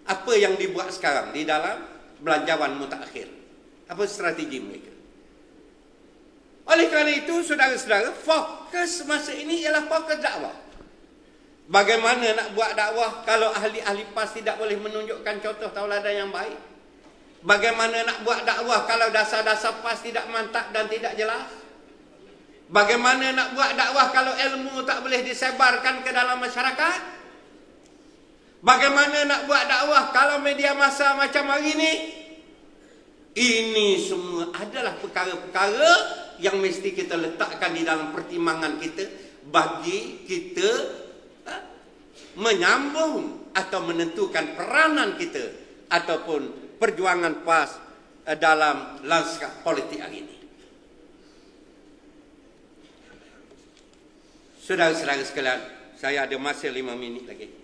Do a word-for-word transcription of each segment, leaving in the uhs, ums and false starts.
apa yang dibuat sekarang di dalam belanjawan mutakhir. Apa strategi mereka? Oleh kerana itu, saudara-saudara, fokus masa ini ialah fokus dakwah. Bagaimana nak buat dakwah kalau ahli-ahli PAS tidak boleh menunjukkan contoh tauladan yang baik? Bagaimana nak buat dakwah kalau dasar-dasar PAS tidak mantap dan tidak jelas? Bagaimana nak buat dakwah kalau ilmu tak boleh disebarkan ke dalam masyarakat? Bagaimana nak buat dakwah kalau media massa macam hari ini? Ini semua adalah perkara-perkara yang mesti kita letakkan di dalam pertimbangan kita bagi kita ha, menyambung atau menentukan peranan kita ataupun perjuangan PAS dalam lanskap politik hari ini. Saudara-saudara sekalian, saya ada masa lima minit lagi.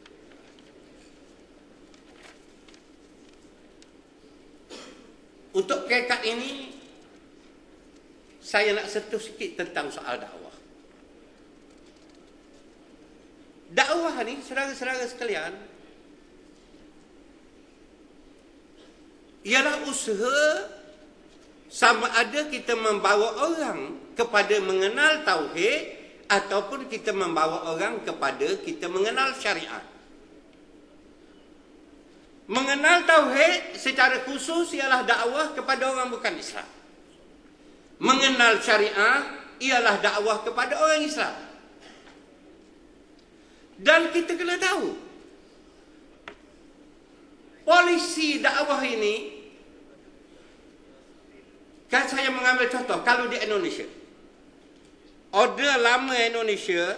Untuk peringkat ini, saya nak sentuh sikit tentang soal dakwah. Dakwah ni, saudara-saudara sekalian, ialah usaha sama ada kita membawa orang kepada mengenal tauhid ataupun kita membawa orang kepada kita mengenal syariat. Mengenal tauhid secara khusus ialah dakwah kepada orang bukan Islam. Mengenal syariah ialah dakwah kepada orang Islam. Dan kita kena tahu, polisi dakwah ini, kan saya mengambil contoh, kalau di Indonesia, Order Lama Indonesia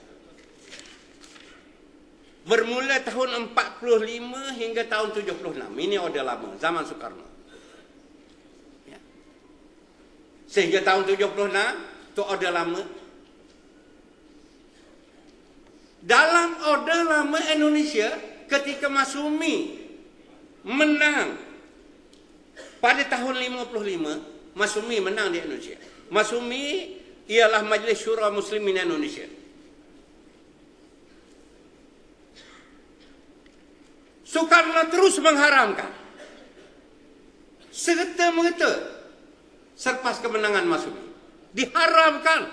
bermula tahun empat puluh lima hingga tahun tujuh puluh enam. Ini Order Lama, zaman Soekarno. Ya. Sehingga tahun tujuh puluh enam, itu Order Lama. Dalam Order Lama Indonesia, ketika Masyumi menang pada tahun lima puluh lima, Masyumi menang di Indonesia. Masyumi ialah Majlis Syura Muslimin Indonesia. Soekarno terus mengharamkan serta-merta selepas kemenangan Masyumi. Diharamkan.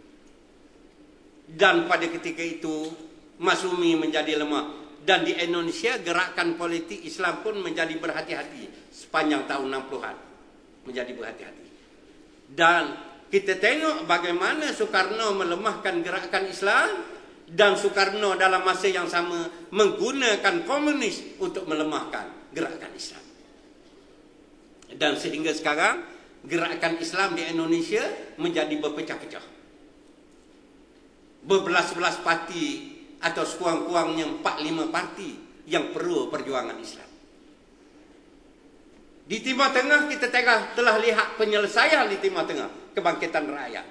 Dan pada ketika itu Masyumi menjadi lemah. Dan di Indonesia gerakan politik Islam pun menjadi berhati-hati sepanjang tahun enam puluhan. Menjadi berhati-hati. Dan kita tengok bagaimana Soekarno melemahkan gerakan Islam. Dan Soekarno dalam masa yang sama menggunakan komunis untuk melemahkan gerakan Islam. Dan sehingga sekarang gerakan Islam di Indonesia menjadi berpecah-pecah. Berbelas-belas parti atau sekurang-kurangnya empat lima parti yang perlu perjuangan Islam. Di Timur Tengah kita telah, telah lihat penyelesaian di Timur Tengah, kebangkitan rakyat.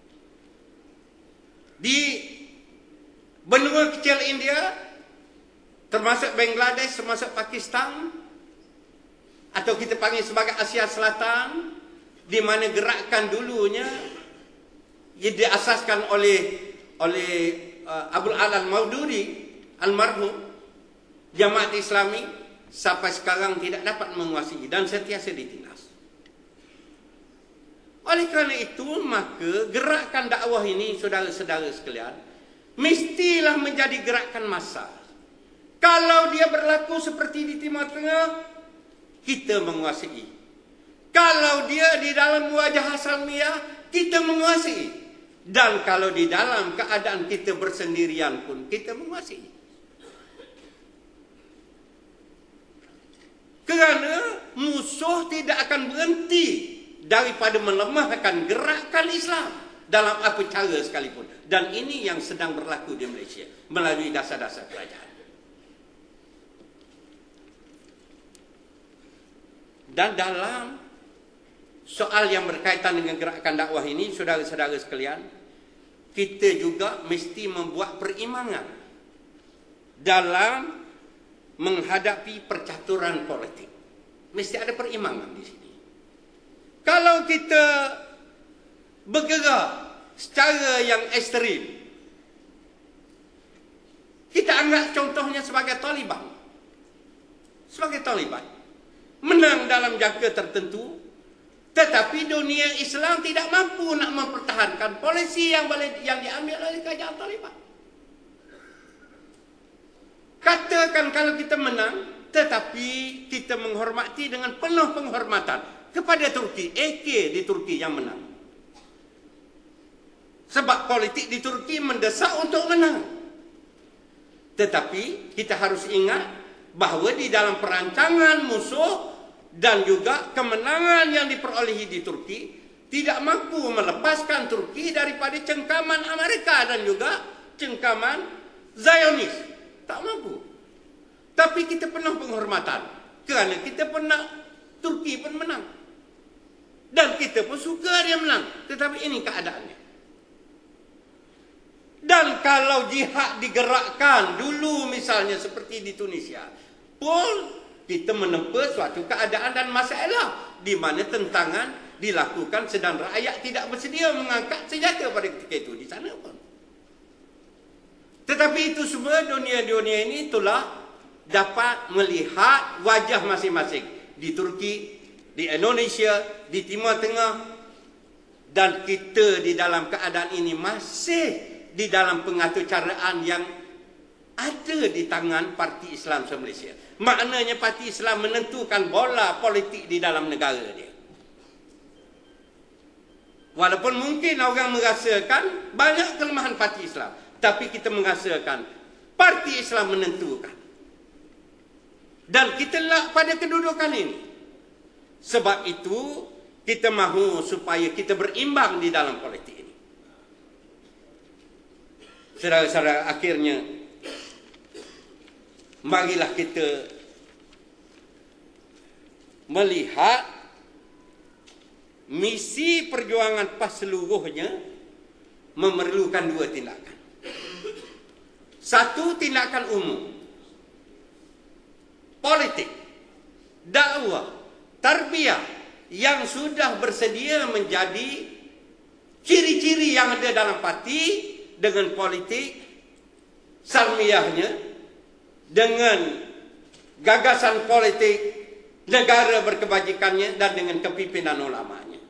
Di benua kecil India, termasuk Bangladesh, termasuk Pakistan, atau kita panggil sebagai Asia Selatan, di mana gerakan dulunya ia diasaskan oleh oleh uh, Abdul Ala Al-Maududi, almarhum, Jamaat Islami, sampai sekarang tidak dapat menguasai dan sentiasa ditindas. Oleh kerana itu, maka gerakan dakwah ini, saudara-saudara sekalian, mestilah menjadi gerakan massa. Kalau dia berlaku seperti di Timur Tengah, kita menguasai. Kalau dia di dalam wajah Hasaniyah, kita menguasai. Dan kalau di dalam keadaan kita bersendirian pun, kita menguasai. Kerana musuh tidak akan berhenti daripada melemahkan gerakan Islam dalam apa cara sekalipun. Dan ini yang sedang berlaku di Malaysia melalui dasar-dasar kerajaan. Dan dalam soal yang berkaitan dengan gerakan dakwah ini, saudara-saudara sekalian, kita juga mesti membuat perimbangan dalam menghadapi percaturan politik. Mesti ada perimbangan di sini. Kalau kita bergerak secara yang ekstrim, kita anggap contohnya sebagai Taliban. sebagai Taliban, menang dalam jangka tertentu, tetapi dunia Islam tidak mampu nak mempertahankan polisi yang boleh yang diambil oleh kerajaan Taliban. Katakan kalau kita menang, tetapi kita menghormati dengan penuh penghormatan kepada Turki, A K di Turki yang menang. Sebab politik di Turki mendesak untuk menang. Tetapi kita harus ingat bahawa di dalam perancangan musuh dan juga kemenangan yang diperolehi di Turki tidak mampu melepaskan Turki daripada cengkaman Amerika dan juga cengkaman Zionis. Tak mampu. Tapi kita penuh penghormatan kerana kita pernah Turki pun menang. Dan kita pun suka dia menang. Tetapi ini keadaannya. Dan kalau jihad digerakkan dulu misalnya seperti di Tunisia, pun kita menempa suatu keadaan dan masalah di mana tentangan dilakukan sedang rakyat tidak bersedia mengangkat senjata pada ketika itu di sana pun. Tetapi itu semua dunia-dunia ini telah dapat melihat wajah masing-masing di Turki, di Indonesia, di Timur Tengah, dan kita di dalam keadaan ini masih di dalam pengaturcaraan yang ada di tangan Parti Islam se-Malaysia. Maknanya Parti Islam menentukan bola politik di dalam negara dia. Walaupun mungkin orang merasakan banyak kelemahan Parti Islam, tapi kita merasakan Parti Islam menentukan. Dan kita lah pada kedudukan ini. Sebab itu kita mahu supaya kita berimbang di dalam politik ini. Saudara-saudara, akhirnya marilah kita melihat misi perjuangan P A S seluruhnya memerlukan dua tindakan. Satu, tindakan umum, politik, dakwah, tarbiyah yang sudah bersedia menjadi ciri-ciri yang ada dalam parti, dengan politik salmiahnya, dengan gagasan politik negara berkebajikannya, dan dengan kepimpinan ulamanya.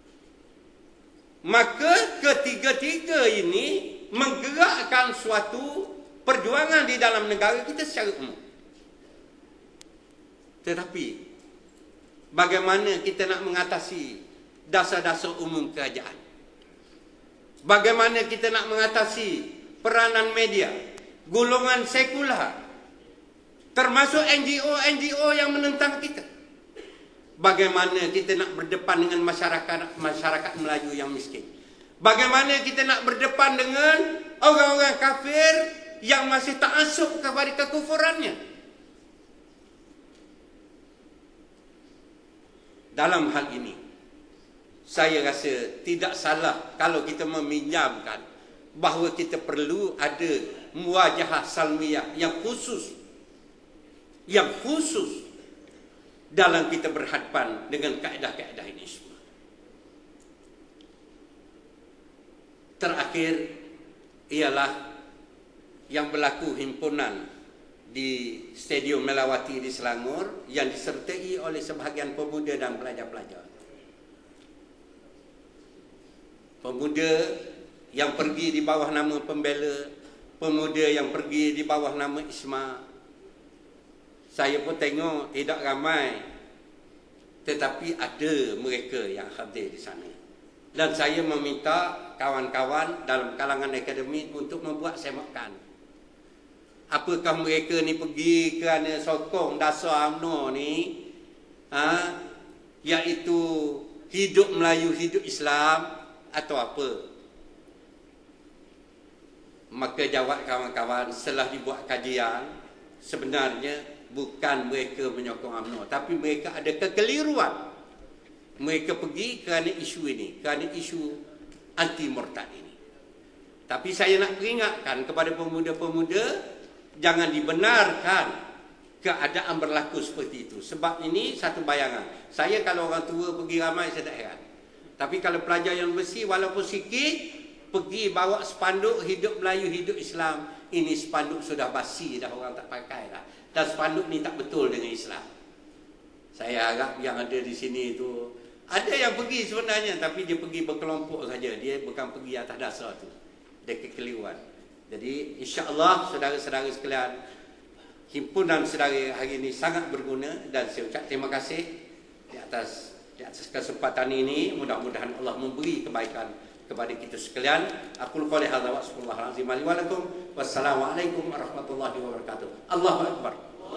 Maka ketiga-tiga ini menggerakkan suatu perjuangan di dalam negara kita secara umum. Tetapi bagaimana kita nak mengatasi dasar-dasar umum kerajaan? Bagaimana kita nak mengatasi peranan media, golongan sekular, termasuk N G O-N G O yang menentang kita? Bagaimana kita nak berdepan dengan masyarakat masyarakat Melayu yang miskin? Bagaimana kita nak berdepan dengan orang-orang kafir yang masih ta'assub kepada kekufurannya? Dalam hal ini, saya rasa tidak salah kalau kita meminjamkan bahawa kita perlu ada muwajahah salmiyah yang khusus, yang khusus dalam kita berhadapan dengan kaedah-kaedah ini semua. Terakhir ialah yang berlaku himpunan di Stadium Melawati di Selangor yang disertai oleh sebahagian pemuda dan pelajar-pelajar. Pemuda yang pergi di bawah nama Pembela, pemuda yang pergi di bawah nama Isma. Saya pun tengok tidak ramai, tetapi ada mereka yang hadir di sana. Dan saya meminta kawan-kawan dalam kalangan akademik untuk membuat semokan. Apakah mereka ni pergi kerana sokong dasar UMNO ni, ha, iaitu hidup Melayu, hidup Islam, atau apa? Maka jawab kawan-kawan, setelah dibuat kajian, sebenarnya bukan mereka menyokong UMNO, tapi mereka ada kekeliruan. Mereka pergi kerana isu ini, kerana isu anti murtad ini. Tapi saya nak peringatkan kepada pemuda-pemuda, jangan dibenarkan keadaan berlaku seperti itu. Sebab ini satu bayangan. Saya kalau orang tua pergi ramai, saya tak heran. Tapi kalau pelajar yang bersih, walaupun sikit, pergi bawa spanduk hidup Melayu, hidup Islam. Ini spanduk sudah basi dah, orang tak pakai dah. Dan spanduk ni tak betul dengan Islam. Saya harap yang ada di sini itu, ada yang pergi sebenarnya, tapi dia pergi berkelompok saja. Dia bukan pergi atas dasar tu. Dia kekeliruan. Jadi insya-Allah saudara-saudara sekalian, himpunan saudara hari ini sangat berguna, dan saya ucap terima kasih di atas di atas kesempatan ini. Mudah-mudahan Allah memberi kebaikan kepada kita sekalian. Aku qouli hadza wa sallallahu alaihi wa sallam. Wassalamualaikum warahmatullahi wabarakatuh. Allahu akbar.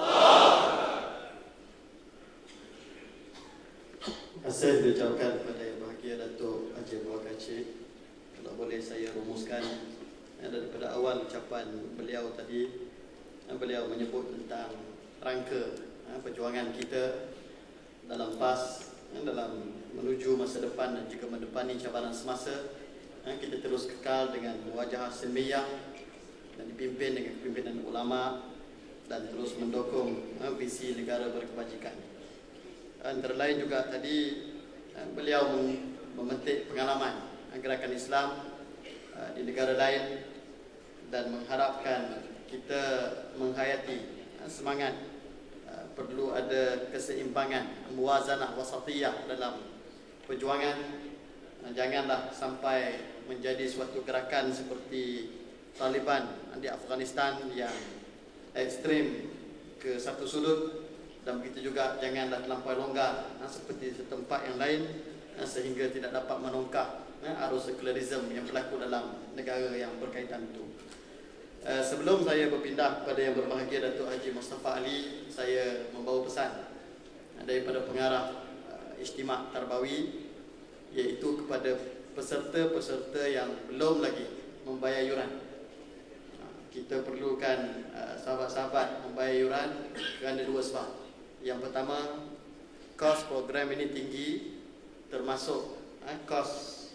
Terima kasih diucapkan kepada Yang Bahagia Datuk Haji Muhammad Kacik. Kalau boleh saya rumuskan daripada awal ucapan beliau tadi, beliau menyebut tentang rangka perjuangan kita dalam PAS, dalam menuju masa depan dan juga mendepani cabaran semasa. Kita terus kekal dengan muwajahah silmiyah dan dipimpin dengan kepimpinan ulama, dan terus mendukung visi negara berkebajikan. Antara lain juga tadi beliau memetik pengalaman gerakan Islam di negara lain dan mengharapkan kita menghayati semangat perlu ada keseimbangan, muwazanah wasatiyah dalam perjuangan. Janganlah sampai menjadi suatu gerakan seperti Taliban di Afghanistan yang ekstrim ke satu sudut, dan begitu juga janganlah terlampau longgar seperti tempat yang lain sehingga tidak dapat menongkak arus sekularisme yang berlaku dalam negara yang berkaitan itu. Sebelum saya berpindah kepada Yang Berbahagia Datuk Haji Mustafa Ali, saya membawa pesan daripada pengarah Istimak Tarbawi, iaitu kepada peserta-peserta yang belum lagi membayar yuran. Kita perlukan sahabat-sahabat membayar yuran kerana dua sebab. Yang pertama, kos program ini tinggi, termasuk kos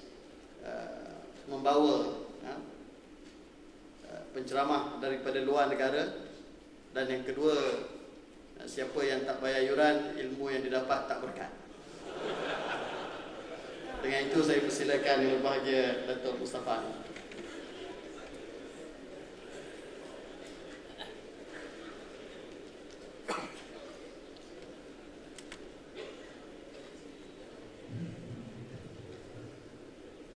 membawa penceramah daripada luar negara. Dan yang kedua, siapa yang tak bayar yuran, ilmu yang didapat tak berkat. Dengan itu saya persilakan Yang Berbahagia Datuk Mustafa.